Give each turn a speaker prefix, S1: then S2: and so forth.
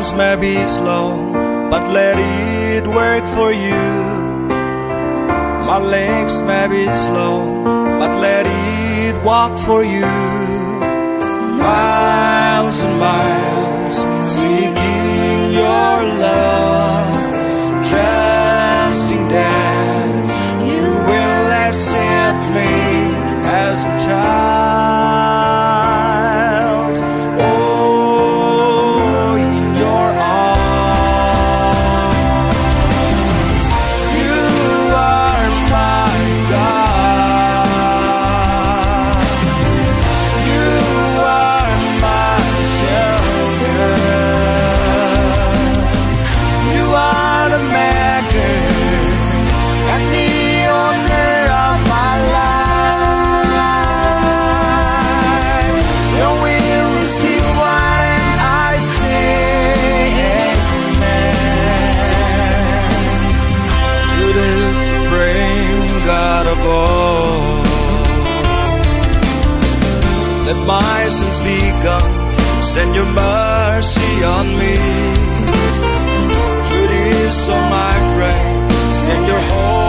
S1: hands may be slow, but let it work for you. My legs may be slow, but let it walk for you. Miles and miles, seeking your love, trusting that you will accept me as a child. Oh, in your arms, you are my God. You are my shelter. You are the maker and the owner of my life. Your will is still what I say, amen. To the supreme God of all, let my sins be gone, send your mercy on me. Through this song I pray, send your hope